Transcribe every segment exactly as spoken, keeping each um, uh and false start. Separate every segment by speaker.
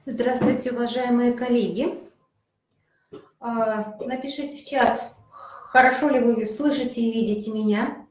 Speaker 1: Здравствуйте, уважаемые коллеги. А, Напишите в чат, хорошо ли вы слышите и видите меня.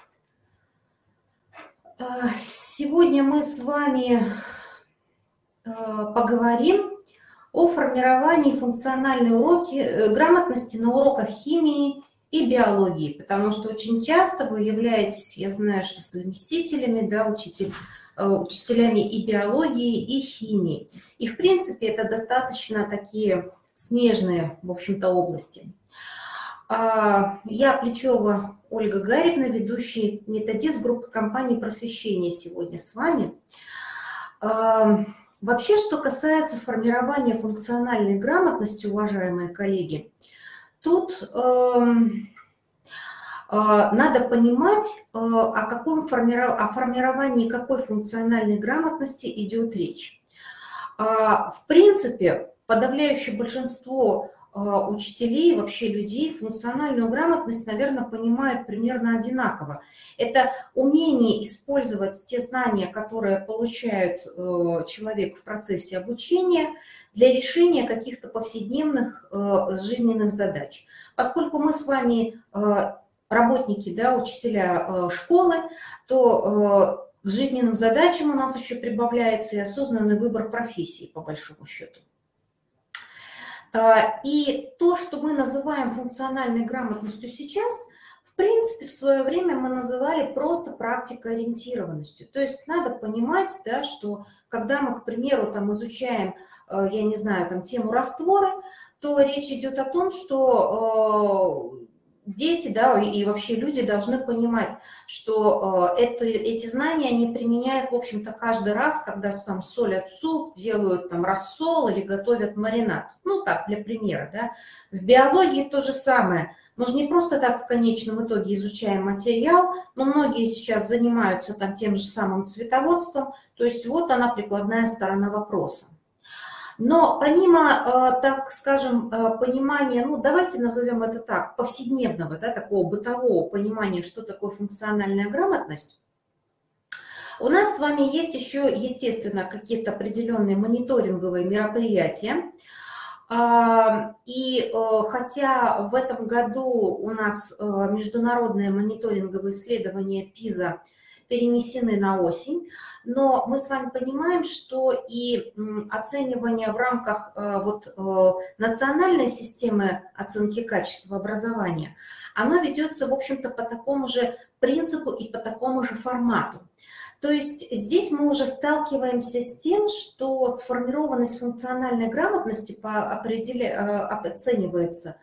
Speaker 1: А, Сегодня мы с вами а, поговорим о формировании функциональной уроки, э, грамотности на уроках химии и биологии, потому что очень часто вы являетесь, я знаю, что совместителями, да, учитель, э, учителями и биологии, и химии. И, в принципе, это достаточно такие смежные, в общем-то, области. А, Я Плечева Ольга Гарибна, ведущий методист группы компаний просвещения сегодня с вами. А, Вообще, что касается формирования функциональной грамотности, уважаемые коллеги, тут эм, э, надо понимать, э, о каком формиров... о формировании какой функциональной грамотности идет речь. А, В принципе, подавляющее большинство а, учителей, вообще людей, функциональную грамотность, наверное, понимают примерно одинаково. Это умение использовать те знания, которые получает э, человек в процессе обучения, для решения каких-то повседневных э, жизненных задач. Поскольку мы с вами э, работники, да, учителя э, школы, то э, к жизненным задачам у нас еще прибавляется и осознанный выбор профессии, по большому счету. И то, что мы называем функциональной грамотностью сейчас, в принципе, в свое время мы называли просто практикоориентированностью. То есть надо понимать, да, что когда мы, к примеру, там, изучаем, я не знаю, там, тему растворы, то речь идет о том, что дети, да, и вообще люди должны понимать, что э, это, эти знания они применяют, в общем-то, каждый раз, когда там солят суп, делают там рассол или готовят маринад. Ну, так, для примера, да. В биологии то же самое. Мы же не просто так в конечном итоге изучаем материал, но многие сейчас занимаются там тем же самым цветоводством, то есть вот она прикладная сторона вопроса. Но помимо, так скажем, понимания, ну давайте назовем это так, повседневного, да, такого бытового понимания, что такое функциональная грамотность, у нас с вами есть еще, естественно, какие-то определенные мониторинговые мероприятия. И хотя в этом году у нас международные мониторинговые исследования пиза перенесены на осень, но мы с вами понимаем, что и оценивание в рамках вот, национальной системы оценки качества образования, оно ведется, в общем-то, по такому же принципу и по такому же формату. То есть здесь мы уже сталкиваемся с тем, что сформированность функциональной грамотности по определя... оценивается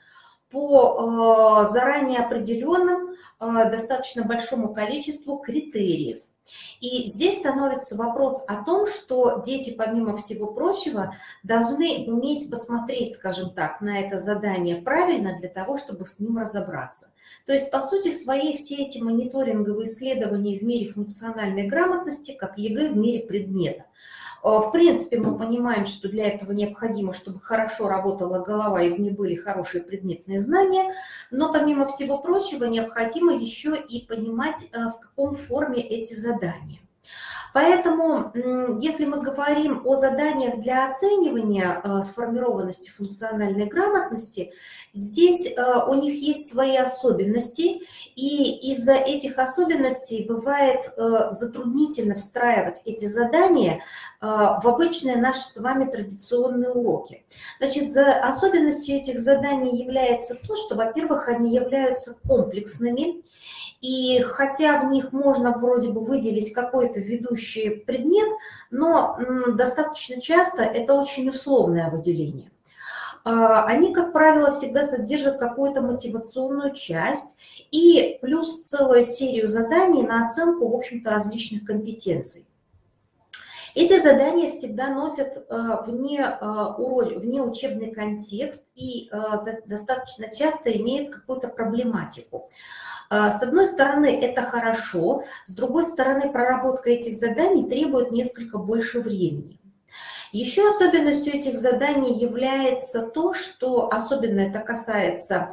Speaker 1: по заранее определенным, достаточно большому количеству критериев. И здесь становится вопрос о том, что дети, помимо всего прочего, должны уметь посмотреть, скажем так, на это задание правильно для того, чтобы с ним разобраться. То есть, по сути своей, все эти мониторинговые исследования в мире функциональной грамотности, как ЕГЭ в мире предмета. В принципе, мы понимаем, что для этого необходимо, чтобы хорошо работала голова и в ней были хорошие предметные знания, но помимо всего прочего необходимо еще и понимать, в каком форме эти задания. Поэтому, если мы говорим о заданиях для оценивания сформированности функциональной грамотности, здесь у них есть свои особенности, и из-за этих особенностей бывает затруднительно встраивать эти задания в обычные наши с вами традиционные уроки. Значит, за особенностью этих заданий является то, что, во-первых, они являются комплексными, и хотя в них можно вроде бы выделить какой-то ведущий предмет, но достаточно часто это очень условное выделение. Они, как правило, всегда содержат какую-то мотивационную часть и плюс целую серию заданий на оценку, в общем-то, различных компетенций. Эти задания всегда носят вне, вне учебный контекст и достаточно часто имеют какую-то проблематику. С одной стороны, это хорошо, с другой стороны, проработка этих заданий требует несколько больше времени. Еще особенностью этих заданий является то, что особенно это касается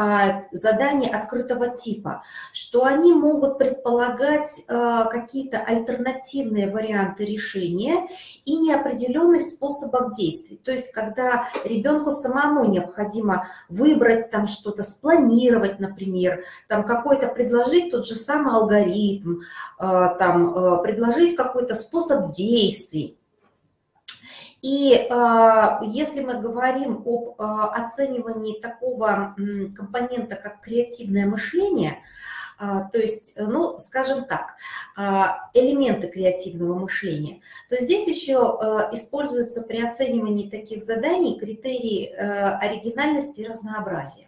Speaker 1: заданий открытого типа, что они могут предполагать какие-то альтернативные варианты решения и неопределенность способов действий. То есть, когда ребенку самому необходимо выбрать там что-то, спланировать, например, там какой-то предложить тот же самый алгоритм, там предложить какой-то способ действий. И э, если мы говорим об э, оценивании такого э, компонента, как креативное мышление, э, то есть, ну, скажем так, э, элементы креативного мышления, то здесь еще э, используются при оценивании таких заданий критерии э, оригинальности и разнообразия.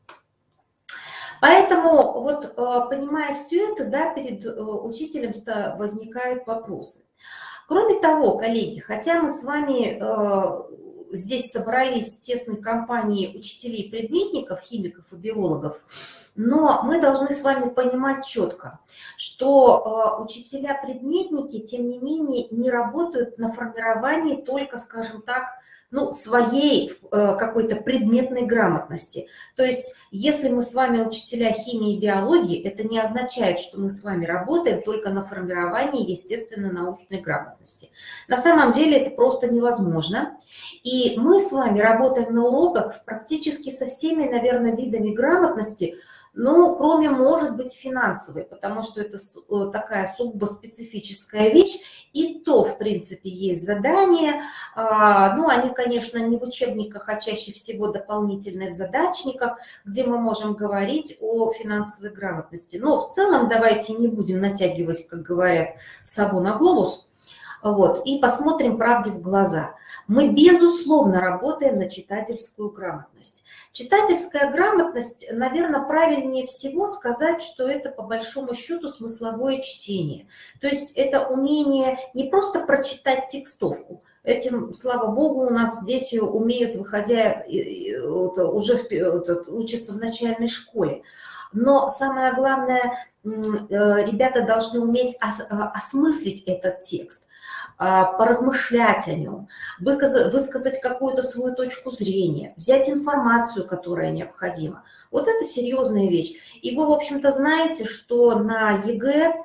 Speaker 1: Поэтому, вот, э, понимая все это, да, перед э, учителем возникают вопросы. Кроме того, коллеги, хотя мы с вами э, здесь собрались в тесной компании учителей-предметников, химиков и биологов, но мы должны с вами понимать четко, что э, учителя-предметники, тем не менее, не работают на формировании только, скажем так, ну, своей э, какой-то предметной грамотности. То есть, если мы с вами учителя химии и биологии, это не означает, что мы с вами работаем только на формировании естественно-научной грамотности. На самом деле это просто невозможно. И мы с вами работаем на уроках с практически со всеми, наверное, видами грамотности, ну, кроме, может быть, финансовой, потому что это такая сугубо специфическая вещь, и то, в принципе, есть задания, ну, они, конечно, не в учебниках, а чаще всего дополнительные в задачниках, где мы можем говорить о финансовой грамотности. Но в целом давайте не будем натягивать, как говорят, сову на глобус, вот, и посмотрим правде в глаза. Мы, безусловно, работаем на читательскую грамотность. Читательская грамотность, наверное, правильнее всего сказать, что это по большому счету смысловое чтение. То есть это умение не просто прочитать текстовку. Этим, слава богу, у нас дети умеют, выходя, уже учатся в начальной школе. Но самое главное, ребята должны уметь осмыслить этот текст, поразмышлять о нем, высказать какую-то свою точку зрения, взять информацию, которая необходима. Вот это серьезная вещь. И вы, в общем-то, знаете, что на ЕГЭ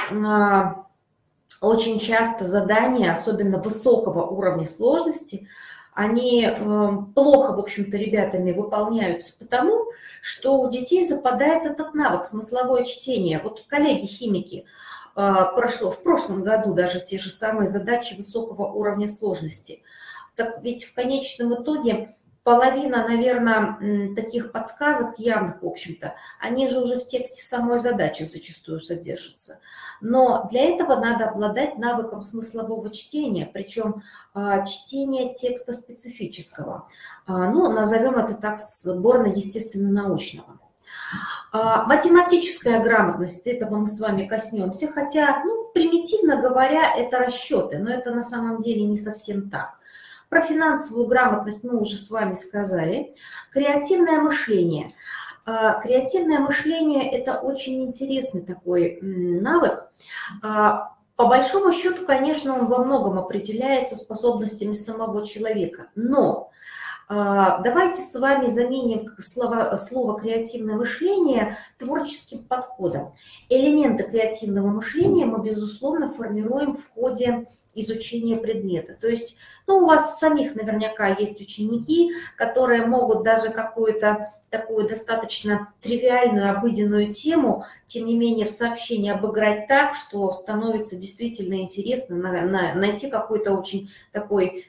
Speaker 1: очень часто задания, особенно высокого уровня сложности, они плохо, в общем-то, ребятами выполняются потому, что у детей западает этот навык, смысловое чтение. Вот, коллеги-химики, прошло, в прошлом году даже те же самые задачи высокого уровня сложности. Так ведь в конечном итоге половина, наверное, таких подсказок явных, в общем-то, они же уже в тексте самой задачи зачастую содержатся. Но для этого надо обладать навыком смыслового чтения, причем чтения текста специфического. Ну, назовем это так, сборно-естественно-научного. Математическая грамотность, этого мы с вами коснемся, хотя, ну, примитивно говоря, это расчеты, но это на самом деле не совсем так. Про финансовую грамотность мы уже с вами сказали. Креативное мышление. Креативное мышление – это очень интересный такой навык. По большому счету, конечно, он во многом определяется способностями самого человека, но давайте с вами заменим слово, слово «креативное мышление» творческим подходом. Элементы креативного мышления мы, безусловно, формируем в ходе изучения предмета. То есть, ну, у вас самих наверняка есть ученики, которые могут даже какую-то такую достаточно тривиальную, обыденную тему, тем не менее, в сообщении обыграть так, что становится действительно интересно на, на, найти какой-то очень такой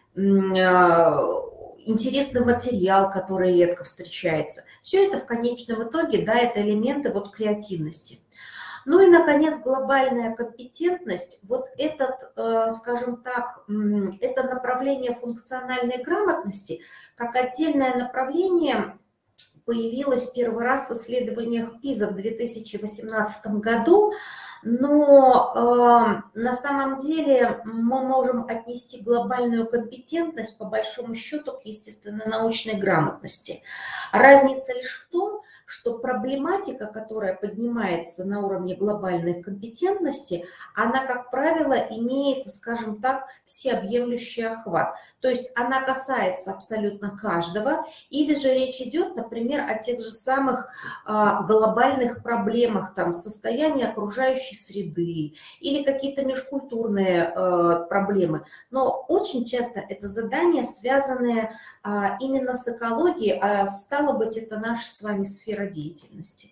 Speaker 1: интересный материал, который редко встречается. Все это в конечном итоге, да, это элементы вот креативности. Ну и, наконец, глобальная компетентность. Вот этот, скажем так, это направление функциональной грамотности, как отдельное направление, появилось первый раз в исследованиях ПИЗа в две тысячи восемнадцатом году. Но э, на самом деле мы можем отнести глобальную компетентность по большому счету к естественно-научной грамотности. Разница лишь в том, что проблематика, которая поднимается на уровне глобальной компетентности, она, как правило, имеет, скажем так, всеобъемлющий охват. То есть она касается абсолютно каждого, или же речь идет, например, о тех же самых а, глобальных проблемах, там, состояния окружающей среды или какие-то межкультурные а, проблемы. Но очень часто это задания, связанные а, именно с экологией, а стало быть, это наша с вами сфера деятельности.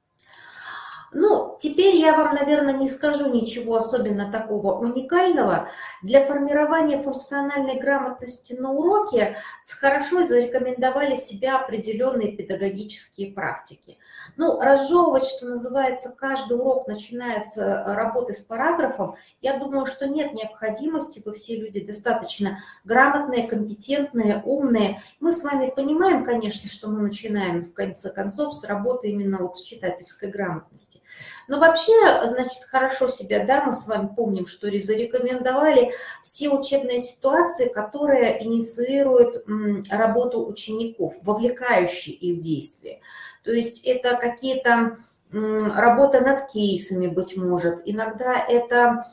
Speaker 1: Ну, теперь я вам, наверное, не скажу ничего особенно такого уникального. Для формирования функциональной грамотности на уроке хорошо зарекомендовали себя определенные педагогические практики. Ну, разжевывать, что называется, каждый урок, начиная с работы с параграфом, я думаю, что нет необходимости, вы все люди достаточно грамотные, компетентные, умные. Мы с вами понимаем, конечно, что мы начинаем, в конце концов, с работы именно вот с читательской грамотности. Но вообще, значит, хорошо себя, да, мы с вами помним, что зарекомендовали все учебные ситуации, которые инициируют работу учеников, вовлекающие их в действия. То есть это какие-то работы над кейсами, быть может, иногда это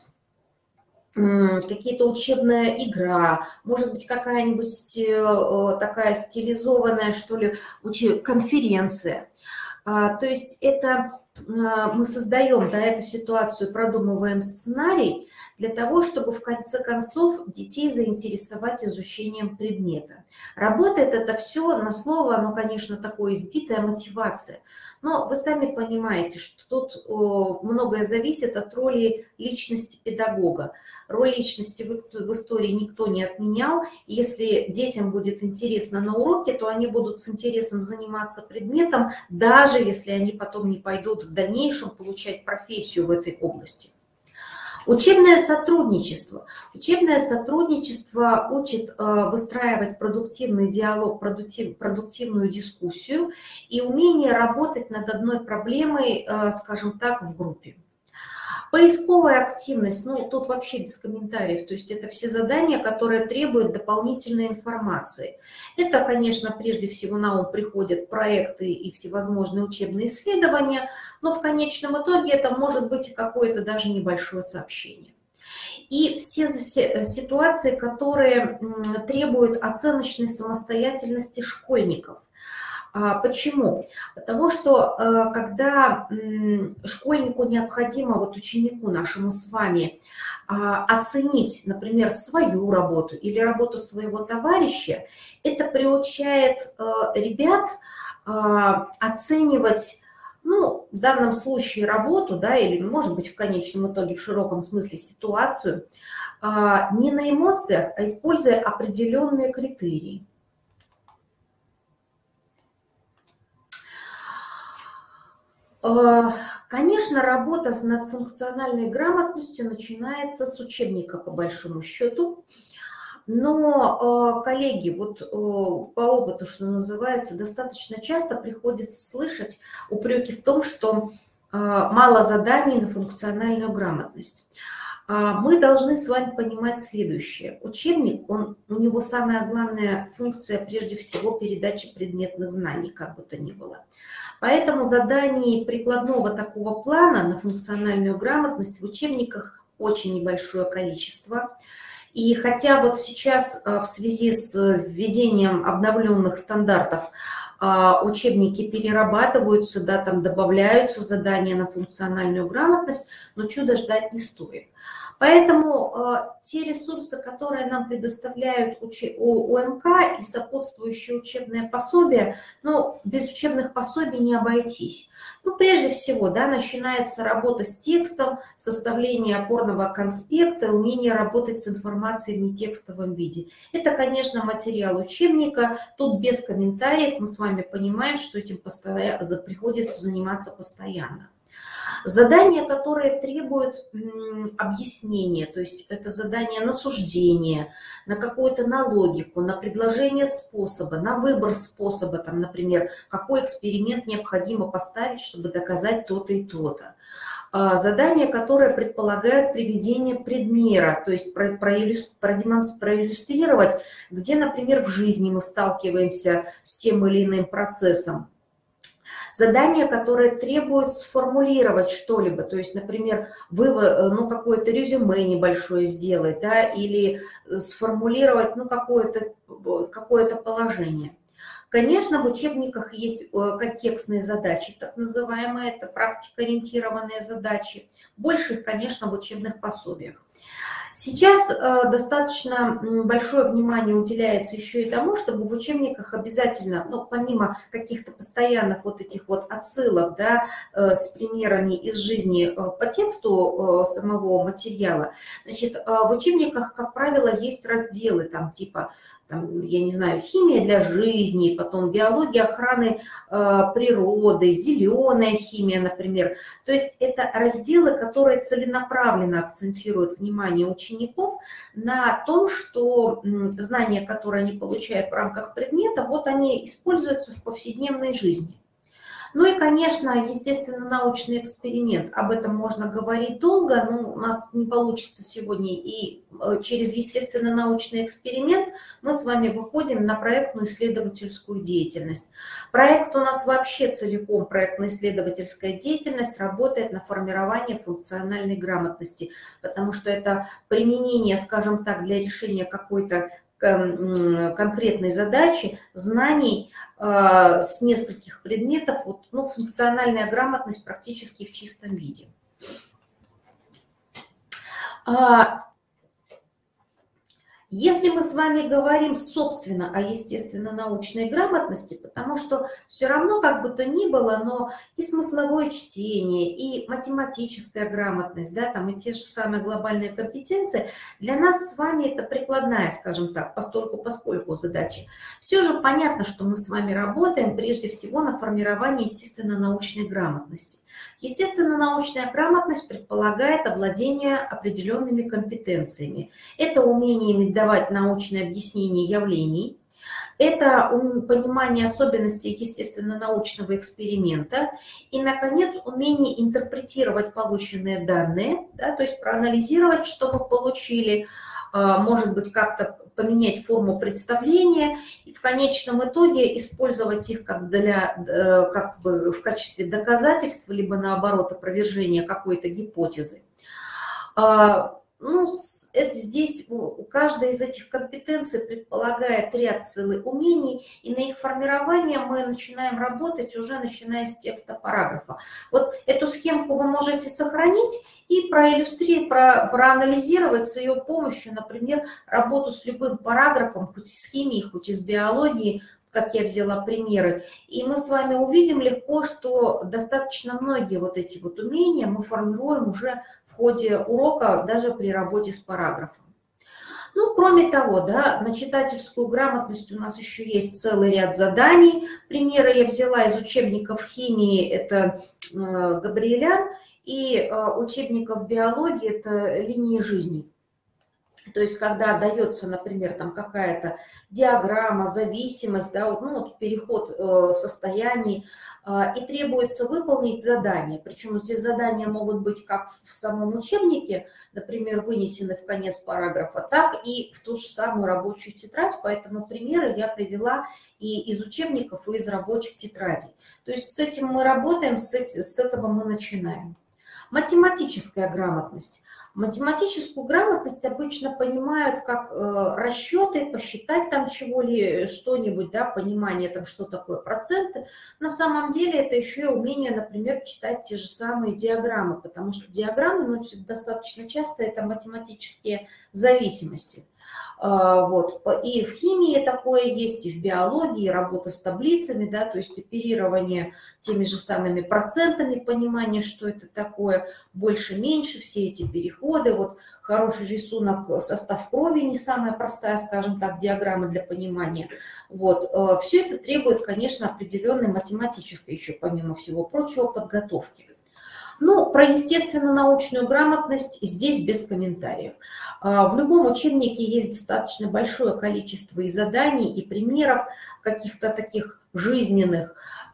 Speaker 1: какие-то учебная игра, может быть, какая-нибудь такая стилизованная, что ли, конференция. То есть это мы создаем, да, эту ситуацию, продумываем сценарий для того, чтобы в конце концов детей заинтересовать изучением предмета. Работает это все на слово, оно, конечно, такое избитая мотивация. Но вы сами понимаете, что тут многое зависит от роли личности педагога. Роль личности в истории никто не отменял. И если детям будет интересно на уроке, то они будут с интересом заниматься предметом, даже если они потом не пойдут в дальнейшем получать профессию в этой области. Учебное сотрудничество. Учебное сотрудничество учит выстраивать продуктивный диалог, продуктив, продуктивную дискуссию и умение работать над одной проблемой, скажем так, в группе. Поисковая активность, ну тут вообще без комментариев, то есть это все задания, которые требуют дополнительной информации. Это, конечно, прежде всего на ум приходят проекты и всевозможные учебные исследования, но в конечном итоге это может быть какое-то даже небольшое сообщение. И все ситуации, которые требуют оценочной самостоятельности школьников. Почему? Потому что когда школьнику необходимо, вот ученику нашему с вами, оценить, например, свою работу или работу своего товарища, это приучает ребят оценивать, ну, в данном случае работу, да, или, может быть, в конечном итоге, в широком смысле ситуацию, не на эмоциях, а используя определенные критерии. Конечно, работа над функциональной грамотностью начинается с учебника, по большому счету. Но, коллеги, вот по опыту, что называется, достаточно часто приходится слышать упреки в том, что мало заданий на функциональную грамотность. Мы должны с вами понимать следующее. Учебник, он, у него самая главная функция, прежде всего, передача предметных знаний, как бы то ни было. Поэтому заданий прикладного такого плана на функциональную грамотность в учебниках очень небольшое количество. И хотя вот сейчас в связи с введением обновленных стандартов учебники перерабатываются, да, там добавляются задания на функциональную грамотность, но чудо ждать не стоит. Поэтому э, те ресурсы, которые нам предоставляют УМК и сопутствующие учебные пособия, ну, без учебных пособий не обойтись. Ну, прежде всего, да, начинается работа с текстом, составление опорного конспекта, умение работать с информацией в нетекстовом виде. Это, конечно, материал учебника, тут без комментариев, мы с вами понимаем, что этим постоянно, приходится заниматься постоянно. Задания, которые требуют объяснения, то есть это задание на суждение, на какую-то на логику, на предложение способа, на выбор способа, там, например, какой эксперимент необходимо поставить, чтобы доказать то-то и то-то. Задания, которые предполагают приведение предмера, то есть проиллюстрировать, где, например, в жизни мы сталкиваемся с тем или иным процессом. Задания, которые требуют сформулировать что-либо, то есть, например, вы, ну, какое-то резюме небольшое сделать, да, или сформулировать, ну, какое-то какое-то положение. Конечно, в учебниках есть контекстные задачи, так называемые, это практикоориентированные задачи. Больше их, конечно, в учебных пособиях. Сейчас достаточно большое внимание уделяется еще и тому, чтобы в учебниках обязательно, ну, помимо каких-то постоянных вот этих вот отсылок, да, с примерами из жизни по тексту самого материала, значит, в учебниках, как правило, есть разделы, там, типа, там, я не знаю, химия для жизни, потом биология охраны э, природы, зеленая химия, например. То есть это разделы, которые целенаправленно акцентируют внимание учеников на том, что знания, которые они получают в рамках предмета, вот они используются в повседневной жизни. Ну и, конечно, естественно-научный эксперимент. Об этом можно говорить долго, но у нас не получится сегодня. И через естественно-научный эксперимент мы с вами выходим на проектную исследовательскую деятельность. Проект у нас вообще целиком, проектно-исследовательская деятельность, работает на формирование функциональной грамотности, потому что это применение, скажем так, для решения какой-то конкретной задачи, знаний э, с нескольких предметов, вот, ну, функциональная грамотность практически в чистом виде. А, если мы с вами говорим, собственно, о естественно-научной грамотности, потому что все равно, как бы то ни было, но и смысловое чтение, и математическая грамотность, да, там и те же самые глобальные компетенции, для нас с вами это прикладная, скажем так, постольку-поскольку задача. Все же понятно, что мы с вами работаем прежде всего на формировании естественно-научной грамотности. Естественно-научная грамотность предполагает обладание определенными компетенциями. Это умениями давать научные объяснения явлений, это понимание особенностей естественно-научного эксперимента и, наконец, умение интерпретировать полученные данные, да, то есть проанализировать, что мы получили, может быть, как-то поменять форму представления и в конечном итоге использовать их как, для, как бы в качестве доказательства, либо наоборот опровержения какой-то гипотезы. Ну, это здесь у каждой из этих компетенций предполагает ряд целых умений, и на их формирование мы начинаем работать уже начиная с текста параграфа. Вот эту схемку вы можете сохранить и проиллюстрировать, про, проанализировать с ее помощью, например, работу с любым параграфом, хоть из химии, хоть из биологии, как я взяла примеры. И мы с вами увидим легко, что достаточно многие вот эти вот умения мы формируем уже в ходе урока, даже при работе с параграфом. Ну, кроме того, да, на читательскую грамотность у нас еще есть целый ряд заданий. Примеры я взяла из учебников химии, это э, Габриэлян, и э, учебников биологии, это линии жизни. То есть, когда дается, например, там какая-то диаграмма, зависимость, да, вот, ну, вот переход э, состояний, э, и требуется выполнить задание. Причем здесь задания могут быть как в самом учебнике, например, вынесены в конец параграфа, так и в ту же самую рабочую тетрадь. Поэтому примеры я привела и из учебников, и из рабочих тетрадей. То есть с этим мы работаем, с, с этого мы начинаем. Математическая грамотность. Математическую грамотность обычно понимают как э, расчеты, посчитать там чего-ли, что-нибудь, да, понимание там, что такое проценты. На самом деле это еще и умение, например, читать те же самые диаграммы, потому что диаграммы, ну, достаточно часто это математические зависимости. Вот. И в химии такое есть, и в биологии, и работа с таблицами, да, то есть оперирование теми же самыми процентами, понимание, что это такое, больше-меньше, все эти переходы. Вот хороший рисунок, состав крови, не самая простая, скажем так, диаграмма для понимания. Вот. Все это требует, конечно, определенной математической еще, помимо всего прочего, подготовки. Ну, про естественно-научную грамотность здесь без комментариев. В любом учебнике есть достаточно большое количество и заданий, и примеров каких-то таких жизненных.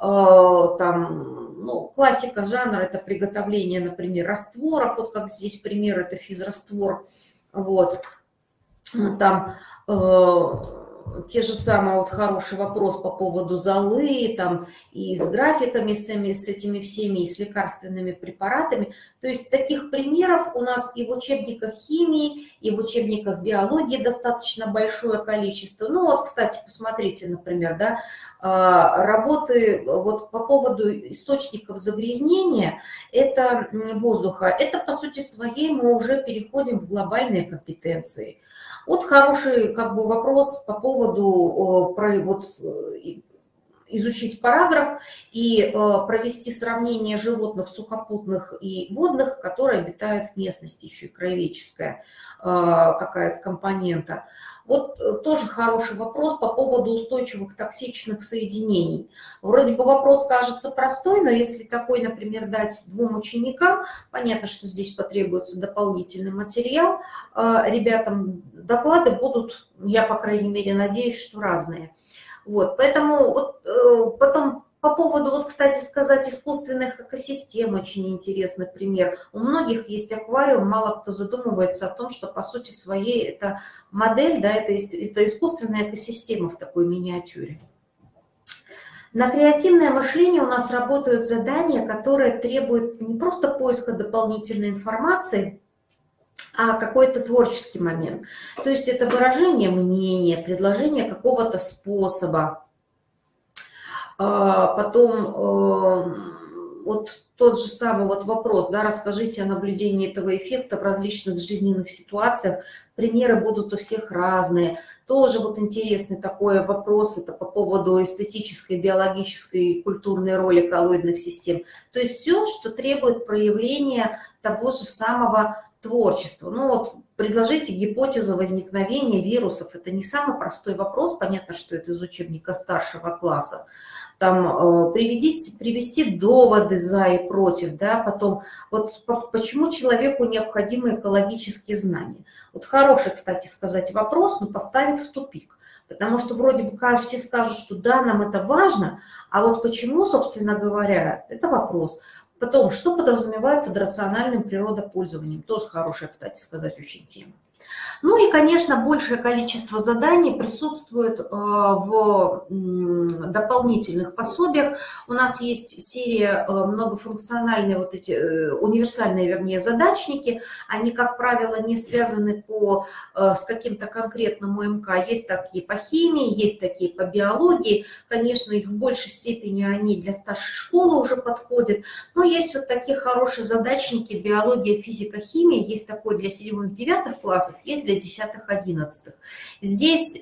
Speaker 1: Там, ну, классика жанра – это приготовление, например, растворов. Вот как здесь пример – это физраствор. Вот. Там те же самые, вот хороший вопрос по поводу золы, там, и с графиками, с, этими, с этими всеми, и с лекарственными препаратами. То есть таких примеров у нас и в учебниках химии, и в учебниках биологии достаточно большое количество. Ну вот, кстати, посмотрите, например, да, работы вот по поводу источников загрязнения это воздуха. Это, по сути своей, мы уже переходим в глобальные компетенции. Вот хороший как бы вопрос по поводу про, вот, изучить параграф и провести сравнение животных сухопутных и водных, которые обитают в местности, еще и краеведческая какая-то компонента. Вот тоже хороший вопрос по поводу устойчивых токсичных соединений. Вроде бы вопрос кажется простой, но если такой, например, дать двум ученикам, понятно, что здесь потребуется дополнительный материал. Ребятам доклады будут, я, по крайней мере, надеюсь, что разные. Вот, поэтому вот, потом по поводу, вот, кстати сказать, искусственных экосистем, очень интересный пример. У многих есть аквариум, мало кто задумывается о том, что по сути своей это модель, да, это, это искусственная экосистема в такой миниатюре. На креативное мышление у нас работают задания, которые требуют не просто поиска дополнительной информации, а какой-то творческий момент. То есть это выражение мнения, предложение какого-то способа. Потом вот тот же самый вот вопрос, да, расскажите о наблюдении этого эффекта в различных жизненных ситуациях. Примеры будут у всех разные. Тоже вот интересный такой вопрос, это по поводу эстетической, биологической, культурной роли коллоидных систем. То есть все, что требует проявления того же самого творчества. Ну вот предложите гипотезу возникновения вирусов. Это не самый простой вопрос, понятно, что это из учебника старшего класса. Там привести, привести доводы за и против, да, потом вот почему человеку необходимы экологические знания. Вот хороший, кстати сказать, вопрос, но поставит в тупик, потому что вроде бы все скажут, что да, нам это важно, а вот почему, собственно говоря, это вопрос. Потом, что подразумевает под рациональным природопользованием, тоже хорошая, кстати сказать, очень тема. Ну и, конечно, большее количество заданий присутствует в дополнительных пособиях. У нас есть серия многофункциональные, вот эти универсальные, вернее, задачники. Они, как правило, не связаны по, с каким-то конкретным УМК. Есть такие по химии, есть такие по биологии. Конечно, их в большей степени они для старшей школы уже подходят. Но есть вот такие хорошие задачники: биология, физика, химия. Есть такой для седьмых-девятых классов, есть для десятых-одиннадцатых. Здесь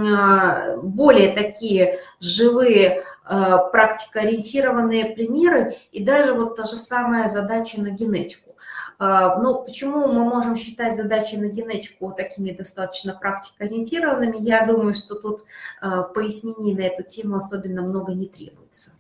Speaker 1: более такие живые, практикоориентированные примеры и даже вот та же самая задача на генетику. Но почему мы можем считать задачи на генетику такими достаточно практикоориентированными? Я думаю, что тут пояснений на эту тему особенно много не требуется.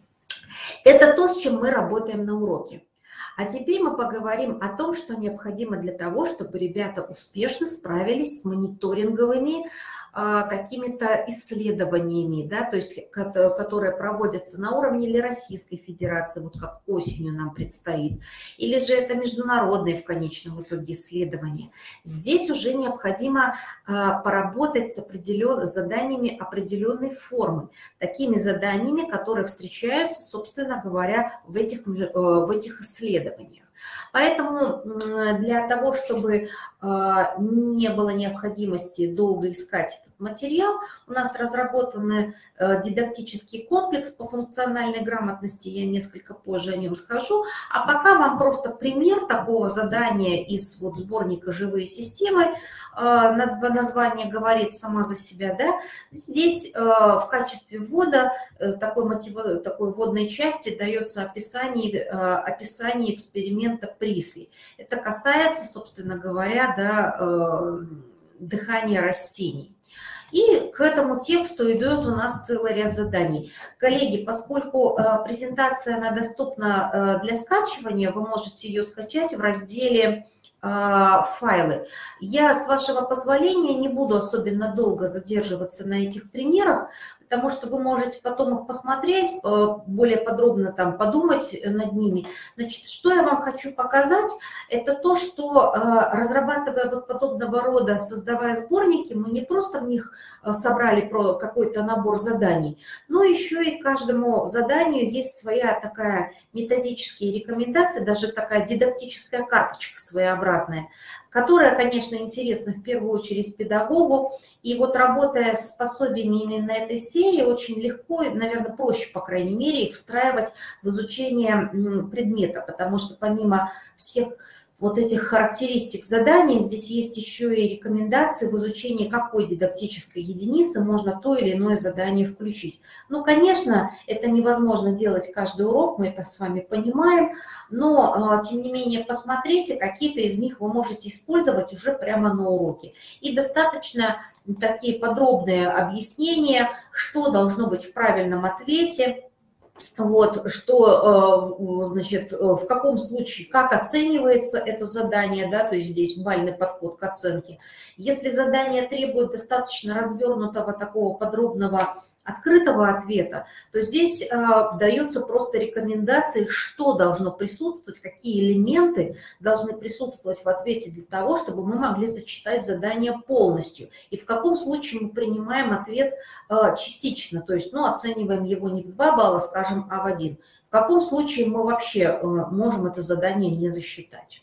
Speaker 1: Это то, с чем мы работаем на уроке. А теперь мы поговорим о том, что необходимо для того, чтобы ребята успешно справились с мониторинговыми а, какими-то исследованиями, да, то есть, которые проводятся на уровне или Российской Федерации, вот как осенью нам предстоит, или же это международные в конечном итоге исследования. Здесь уже необходимо а, поработать с, определен... с заданиями определенной формы, такими заданиями, которые встречаются, собственно говоря, в этих, в этих исследованиях. Поэтому для того, чтобы не было необходимости долго искать этот материал, у нас разработан дидактический комплекс по функциональной грамотности, я несколько позже о нем скажу. А пока вам просто пример такого задания из вот сборника «Живые системы», название говорит сама за себя, да? Здесь в качестве ввода такой, мотив... такой вводной части дается описание, описание эксперимента Присли. Это касается, собственно говоря, да, дыхания растений. И к этому тексту идет у нас целый ряд заданий. Коллеги, поскольку презентация она доступна для скачивания, вы можете ее скачать в разделе файлы. Я, с вашего позволения, не буду особенно долго задерживаться на этих примерах, потому что вы можете потом их посмотреть, более подробно там подумать над ними. Значит, что я вам хочу показать, это то, что разрабатывая вот подобного рода, создавая сборники, мы не просто в них собрали про какой-то набор заданий, но еще и каждому заданию есть своя такая методические рекомендации, даже такая дидактическая карточка своеобразная, которая, конечно, интересна в первую очередь педагогу. И вот работая с пособиями именно этой серии, очень легко, наверное, проще, по крайней мере, их встраивать в изучение предмета, потому что помимо всех вот этих характеристик задания, здесь есть еще и рекомендации в изучении, какой дидактической единицы можно то или иное задание включить. Ну, конечно, это невозможно делать каждый урок, мы это с вами понимаем, но, тем не менее, посмотрите, какие-то из них вы можете использовать уже прямо на уроке. И достаточно такие подробные объяснения, что должно быть в правильном ответе. Вот, что, значит, в каком случае, как оценивается это задание, да, то есть здесь бальный подход к оценке. Если задание требует достаточно развернутого, такого подробного, открытого ответа, то здесь э, даются просто рекомендации, что должно присутствовать, какие элементы должны присутствовать в ответе для того, чтобы мы могли зачитать задание полностью. И в каком случае мы принимаем ответ э, частично, то есть, ну, оцениваем его не в два балла, скажем, а в один. В каком случае мы вообще э, можем это задание не засчитать.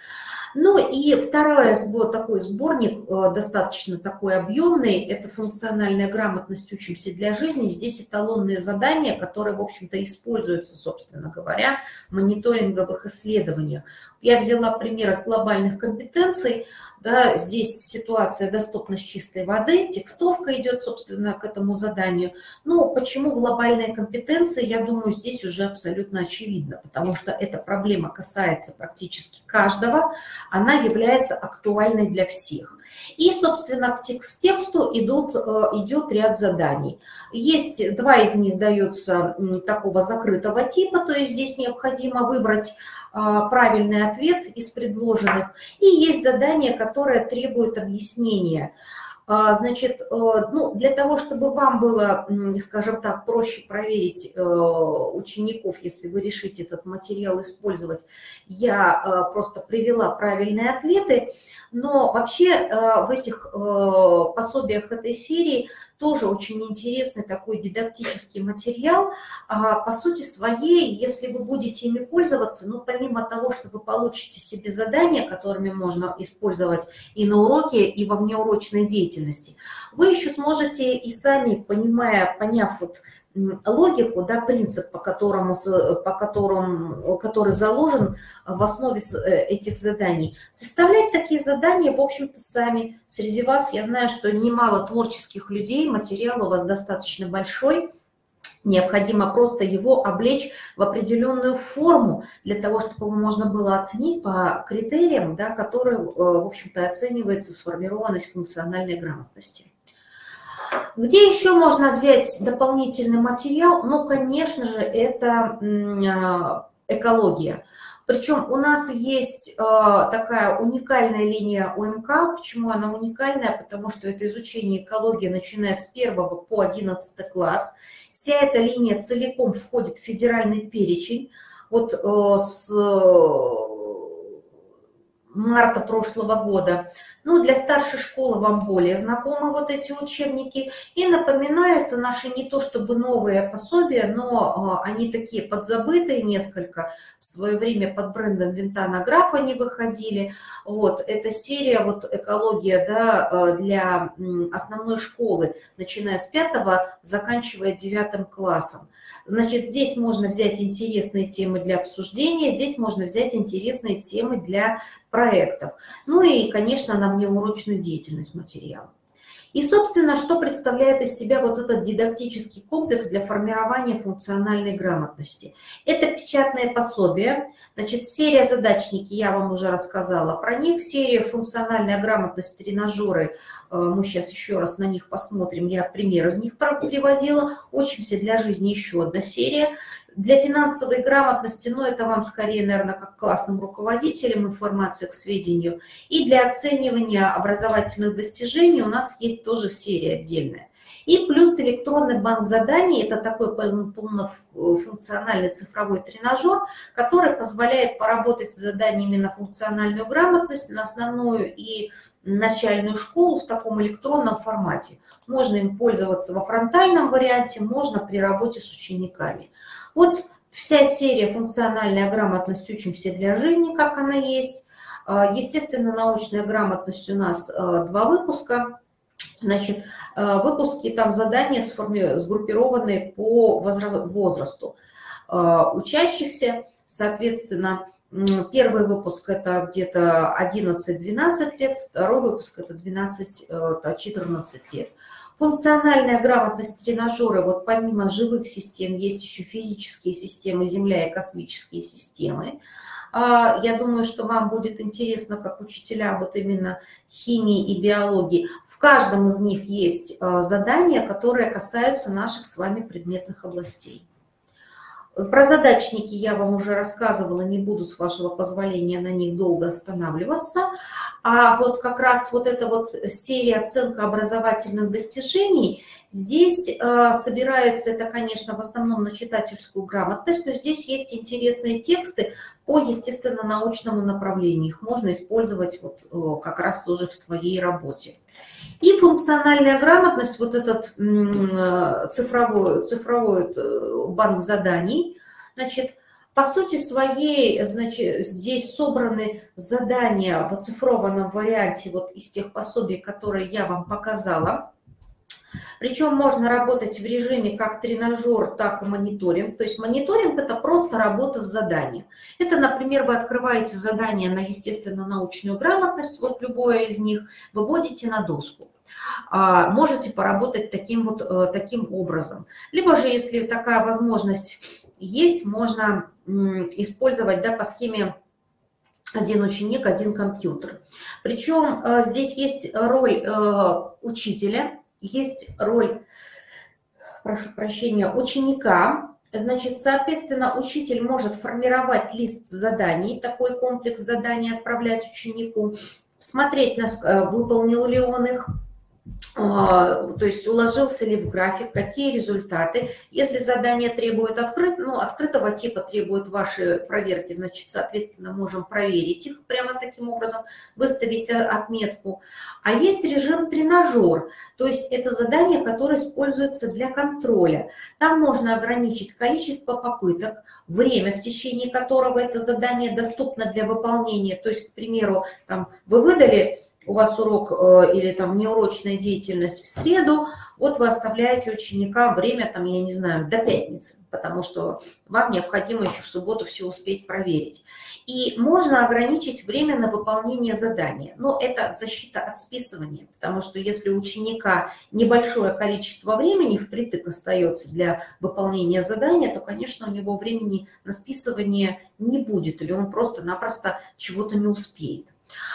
Speaker 1: Ну и второй вот такой сборник, достаточно такой объемный, это функциональная грамотность «Учимся для жизни». Здесь эталонные задания, которые, в общем-то, используются, собственно говоря, в мониторинговых исследованиях. Я взяла пример из глобальных компетенций. Да, здесь ситуация доступность чистой воды, текстовка идет, собственно, к этому заданию. Но почему глобальные компетенции, я думаю, здесь уже абсолютно очевидно, потому что эта проблема касается практически каждого, она является актуальной для всех. И, собственно, к тексту идут, идет ряд заданий. Есть два из них даются такого закрытого типа, то есть здесь необходимо выбрать правильный ответ из предложенных. И есть задания, которые требуют объяснения. Значит, ну, для того, чтобы вам было, скажем так, проще проверить учеников, если вы решите этот материал использовать, я просто привела правильные ответы. Но вообще в этих пособиях этой серии тоже очень интересный такой дидактический материал. По сути своей, если вы будете ими пользоваться, ну, помимо того, что вы получите себе задания, которыми можно использовать и на уроке, и во внеурочной деятельности, вы еще сможете и сами, понимая, поняв вот логику, да, принцип, по которому, по которому, который заложен в основе этих заданий, составлять такие задания, в общем-то, сами. Среди вас, я знаю, что немало творческих людей, материал у вас достаточно большой, необходимо просто его облечь в определенную форму, для того, чтобы его можно было оценить по критериям, да, которые, в общем-то, оценивается сформированность функциональной грамотности. Где еще можно взять дополнительный материал? Ну, конечно же, это экология. Причем у нас есть такая уникальная линия ОМК. Почему она уникальная? Потому что это изучение экологии, начиная с первого по одиннадцатый класс. Вся эта линия целиком входит в федеральный перечень. Вот с марта прошлого года. Ну, для старшей школы вам более знакомы вот эти учебники. И напоминаю, это наши не то чтобы новые пособия, но они такие подзабытые несколько. В свое время под брендом Винтана-Граф они выходили. Вот, эта серия, вот экология, да, для основной школы, начиная с пятого, заканчивая девятым классом. Значит, здесь можно взять интересные темы для обсуждения, здесь можно взять интересные темы для проектов. Ну и, конечно, на внеурочную деятельность материала. И, собственно, что представляет из себя вот этот дидактический комплекс для формирования функциональной грамотности? Это печатное пособие. Значит, серия задачники, я вам уже рассказала про них. Серия функциональная грамотность, тренажеры. Мы сейчас еще раз на них посмотрим. Я пример из них приводила. Учимся для жизни, еще одна серия. Для финансовой грамотности, ну, это вам скорее, наверное, как классным руководителям информация к сведению. И для оценивания образовательных достижений у нас есть тоже серия отдельная. И плюс электронный банк заданий – это такой полнофункциональный цифровой тренажер, который позволяет поработать с заданиями на функциональную грамотность, на основную и начальную школу в таком электронном формате. Можно им пользоваться во фронтальном варианте, можно при работе с учениками. Вот вся серия «Функциональная грамотность. Учимся для жизни», как она есть. Естественно, научная грамотность у нас два выпуска. Значит, выпуски, там задания сгруппированы по возрасту учащихся. Соответственно, первый выпуск это где-то одиннадцать-двенадцать лет, второй выпуск это двенадцать-четырнадцать лет. Функциональная грамотность, тренажеры, вот помимо живых систем есть еще физические системы, Земля и космические системы. Я думаю, что вам будет интересно, как учителям, вот именно химии и биологии. В каждом из них есть задания, которые касаются наших с вами предметных областей. Про задачники я вам уже рассказывала, не буду, с вашего позволения, на них долго останавливаться. А вот как раз вот эта вот серия «Оценка образовательных достижений», здесь э, собирается это, конечно, в основном на читательскую грамотность, но здесь есть интересные тексты по естественно-научному направлению. Их можно использовать вот, э, как раз тоже в своей работе. И функциональная грамотность, вот этот цифровой, цифровой банк заданий, значит, по сути своей, значит, здесь собраны задания в оцифрованном варианте вот из тех пособий, которые я вам показала. Причем можно работать в режиме как тренажер, так и мониторинг. То есть мониторинг – это просто работа с заданием. Это, например, вы открываете задание на естественно-научную грамотность, вот любое из них, выводите на доску. Можете поработать таким, вот, таким образом. Либо же, если такая возможность есть, можно использовать, да, по схеме один ученик, один компьютер. Причем здесь есть роль учителя, есть роль, прошу прощения, ученика. Значит, соответственно, учитель может формировать лист заданий, такой комплекс заданий отправлять ученику, смотреть, выполнил ли он их, то есть уложился ли в график, какие результаты. Если задание требует открыт, ну, открытого типа, требует ваши проверки, значит, соответственно, можем проверить их прямо таким образом, выставить отметку. А есть режим тренажер, то есть это задание, которое используется для контроля. Там можно ограничить количество попыток, время, в течение которого это задание доступно для выполнения. То есть, к примеру, там, вы выдали, у вас урок э, или там неурочная деятельность в среду, вот вы оставляете ученика время, там, я не знаю, до пятницы, потому что вам необходимо еще в субботу все успеть проверить. И можно ограничить время на выполнение задания, но это защита от списывания, потому что если у ученика небольшое количество времени впритык остается для выполнения задания, то, конечно, у него времени на списывание не будет, или он просто-напросто чего-то не успеет.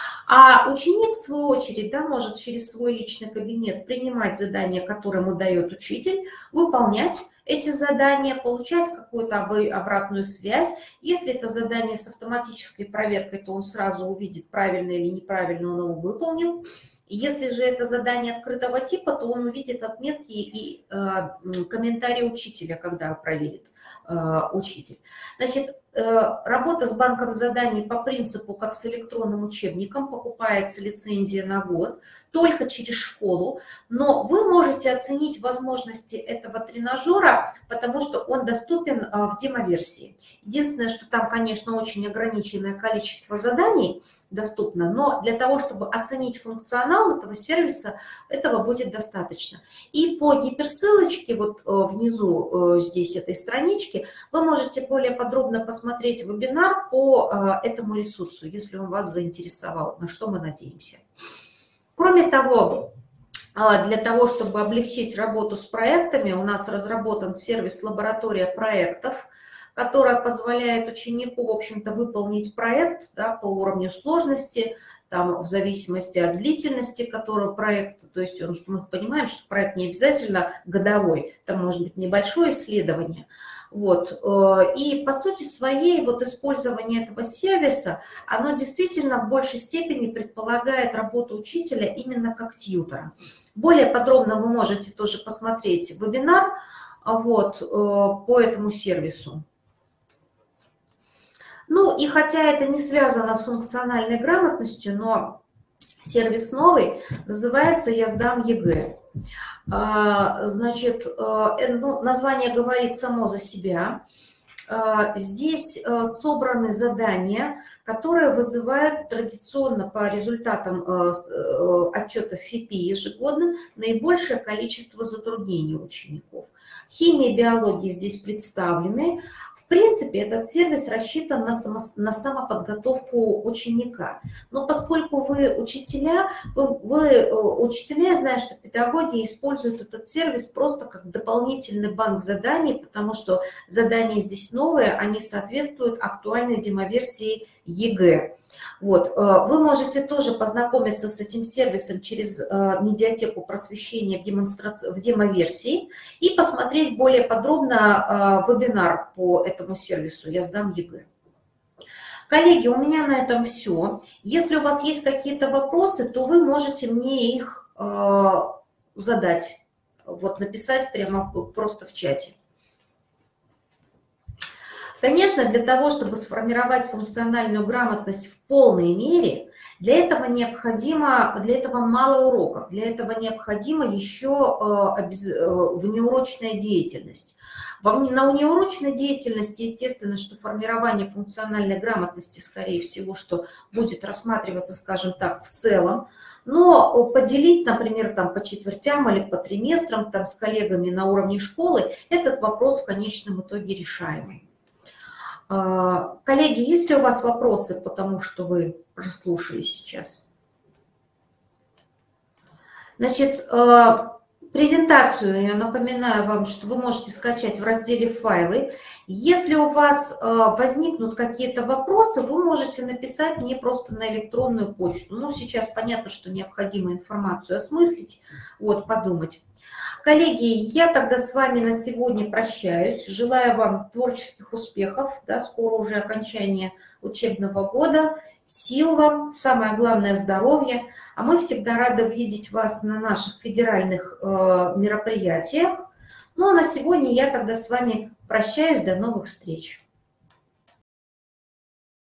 Speaker 1: А ученик, в свою очередь, да, может через свой личный кабинет принимать задания, которые ему дает учитель, выполнять эти задания, получать какую-то обратную связь. Если это задание с автоматической проверкой, то он сразу увидит, правильно или неправильно он его выполнил. Если же это задание открытого типа, то он увидит отметки и э, комментарии учителя, когда проверит э, учитель. Значит, э, работа с банком заданий по принципу, как с электронным учебником, покупается лицензия на год, только через школу, но вы можете оценить возможности этого тренажера, потому что он доступен э, в демо-версии. Единственное, что там, конечно, очень ограниченное количество заданий доступно, но для того, чтобы оценить функционал этого сервиса, этого будет достаточно. И по гиперссылочке вот внизу здесь этой странички вы можете более подробно посмотреть вебинар по этому ресурсу, если он вас заинтересовал, на что мы надеемся. Кроме того, для того, чтобы облегчить работу с проектами, у нас разработан сервис «Лаборатория проектов», которая позволяет ученику, в общем-то, выполнить проект, да, по уровню сложности, там, в зависимости от длительности которого проекта, то есть он, мы понимаем, что проект не обязательно годовой, там может быть небольшое исследование, Вот. И по сути своей вот использование этого сервиса, оно действительно в большей степени предполагает работу учителя именно как тьютора. Более подробно вы можете тоже посмотреть вебинар вот, по этому сервису. Ну и хотя это не связано с функциональной грамотностью, но сервис новый, называется «Я сдам ЕГЭ». Значит, ну, название говорит само за себя. Здесь собраны задания, которые вызывают традиционно по результатам отчета ФИПИ ежегодным наибольшее количество затруднений у учеников. Химия и биология здесь представлены. В принципе, этот сервис рассчитан на, само, на самоподготовку ученика. Но поскольку вы учителя, вы, вы учителя, я знаю, что педагоги используют этот сервис просто как дополнительный банк заданий, потому что задания здесь новые, они соответствуют актуальной демоверсии ЕГЭ. Вот. Вы можете тоже познакомиться с этим сервисом через медиатеку просвещения в, демонстрации, в демоверсии и посмотреть более подробно вебинар по этому сервису «Я сдам ЕГЭ». Коллеги, у меня на этом все. Если у вас есть какие-то вопросы, то вы можете мне их задать, вот написать прямо просто в чате. Конечно, для того, чтобы сформировать функциональную грамотность в полной мере, для этого необходимо, для этого мало уроков, для этого необходима еще внеурочная деятельность. На внеурочной деятельности, естественно, что формирование функциональной грамотности, скорее всего, что будет рассматриваться, скажем так, в целом, но поделить, например, там, по четвертям или по триместрам там, с коллегами на уровне школы, этот вопрос в конечном итоге решаемый. Коллеги, есть ли у вас вопросы по тому, что вы прослушали сейчас? Значит, презентацию, я напоминаю вам, что вы можете скачать в разделе «Файлы». Если у вас возникнут какие-то вопросы, вы можете написать мне просто на электронную почту. Ну, сейчас понятно, что необходимо информацию осмыслить, вот, подумать. Коллеги, я тогда с вами на сегодня прощаюсь. Желаю вам творческих успехов, да, скоро уже окончание учебного года, сил вам, самое главное здоровье. А мы всегда рады видеть вас на наших федеральных э, мероприятиях. Ну а на сегодня я тогда с вами прощаюсь, до новых встреч.